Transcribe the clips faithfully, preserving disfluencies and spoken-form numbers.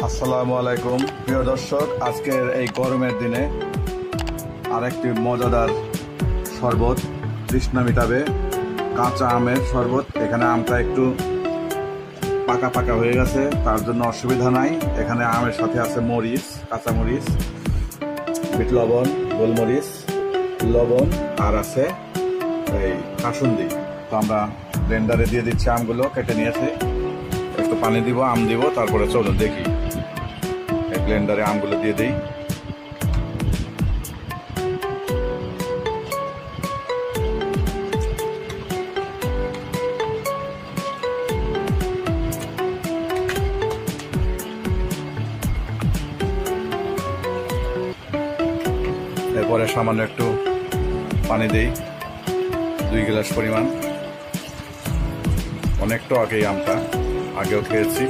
আসসালামু আলাইকুম প্রিয় দর্শক, আজকের এই গরমের দিনে আরেকটি মজাদার শরবত তৃষ্ণা মিটাবে কাঁচা আমের শরবত। এখানে আমটা একটু পাকা পাকা হয়ে গেছে, তার জন্য অসুবিধা নাই। এখানে আমের সাথে আছে মরিচ, কাঁচা মরিচ, বিট লবণ, গোলমরিচ, লবণ আর আছে এই কাসুন্দি। তো আমরা ব্লেন্ডারে দিয়ে দিচ্ছি, আমগুলো কেটে নিয়েছে, একটু পানি দিব, আম দিব, তারপরে চলুন দেখি। এই ব্লেন্ডারে আমগুলো দিয়ে দিই। এরপরে সামান্য একটু পানি দিই, দুই গ্লাস পরিমাণ। অনেকটা আগেই আমটা, আগেও খেয়েছি।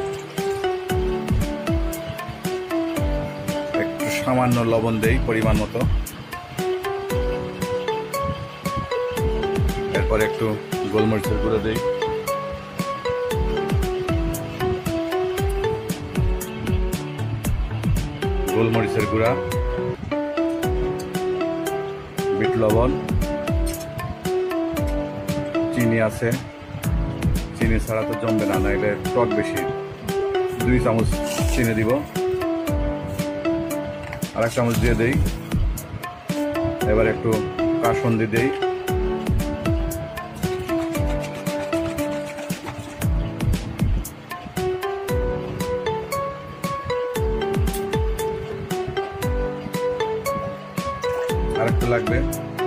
একটু সামান্য লবণ দেই পরিমাণ মতো। এরপরে একটু গোলমরিচের গুঁড়ো দিই, গোলমরিচের গুঁড়া, বিট লবণ, চিনি আছে, চিনি ছাড়া তো জমবে না, নাইলে টক বেশি। দুই চামচ চিনি দিব, আর এক চামচ দিয়ে দেই। এবার একটু কাসুন্দি দেই, আর একটু লাগবে।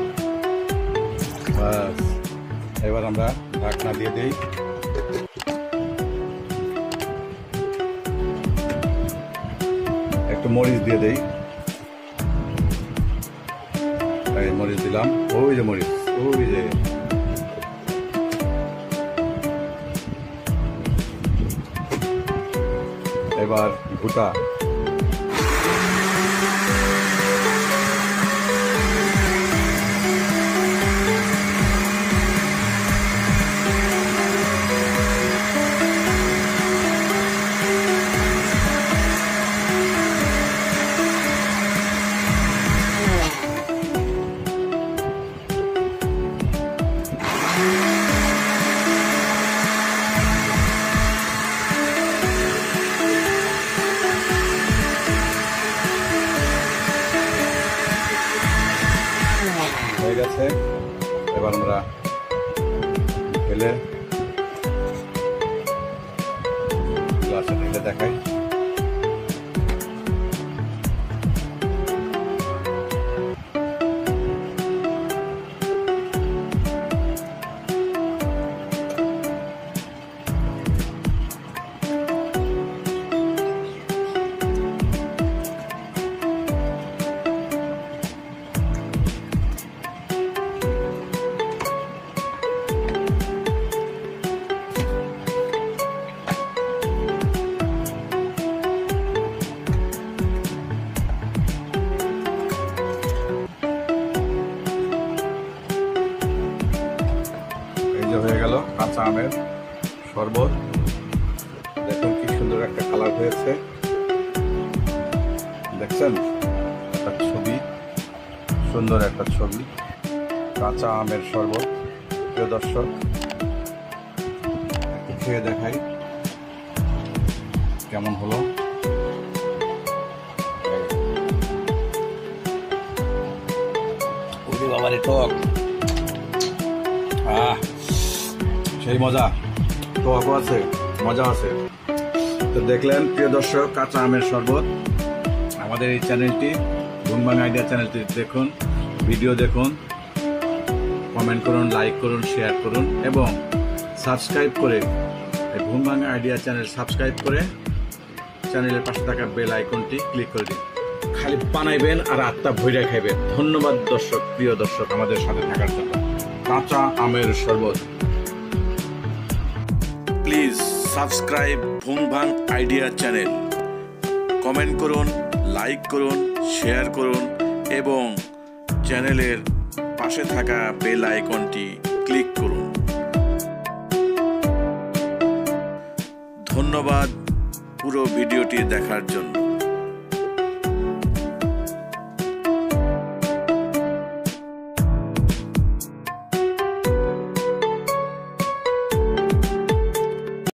বাস, এবার আমরা ঢাকনা দিয়ে দেই। একটু মরিচ দিয়ে দেই, এই মরিচ দিলাম, ওই যে মরিচ, ওই যে। এবার ভুটা, হয়ে গেছে। এবার আমরা ঢেলে গ্লাসে ঢেলে দেখাই। হয়ে গেল কাঁচা আমের শরবত। দেখুন কি সুন্দর একটা কালার হয়েছে, দেখছেন? একটা ছবি, সুন্দর একটা ছবি, কাঁচা আমের শরবত। প্রিয় দর্শক, একটু খেয়ে দেখাই কেমন হলো। ওরে বাবারে টক, আহ সেই মজা, টকও আছে, মজা আছে। তো দেখলেন প্রিয় দর্শক, কাঁচা আমের শরবত। আমাদের এই চ্যানেলটি ভুংবাং আইডিয়া চ্যানেলটি দেখুন, ভিডিও দেখুন, কমেন্ট করুন, লাইক করুন, শেয়ার করুন এবং সাবস্ক্রাইব করে এই ভুংবাং আইডিয়া চ্যানেল সাবস্ক্রাইব করে চ্যানেলের পাশে থাকা বেল আইকনটি ক্লিক করে দিন। খালি বানাইবেন আর আত্মা ভৈরা খাইবেন। ধন্যবাদ দর্শক, প্রিয় দর্শক, আমাদের সাথে থাকার জন্য। কাঁচা আমের শরবত। Please subscribe Bhungbang idea channel, comment করুন, লাইক করুন, শেয়ার করুন এবং চ্যানেলের পাশে থাকা বেল আইকনটি ক্লিক করুন। ধন্যবাদ পুরো ভিডিওটি দেখার জন্য।